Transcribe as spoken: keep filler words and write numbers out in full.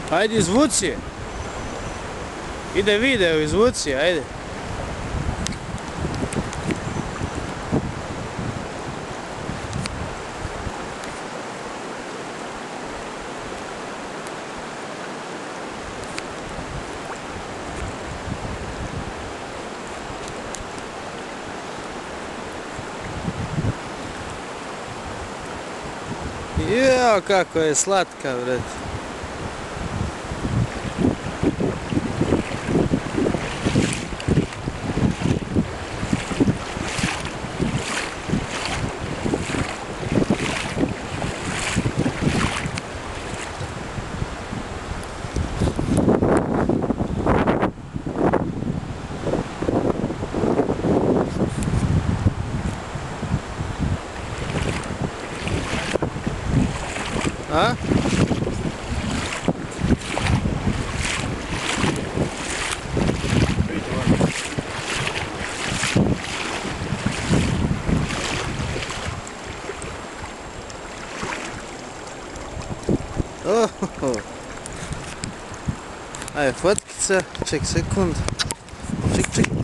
Ajde, izvuci je. Ide video, izvuci je, ajde. Jao, kako je slatka, brate. A? Oh, ajde, fotkica, ček sekund, ček, ček.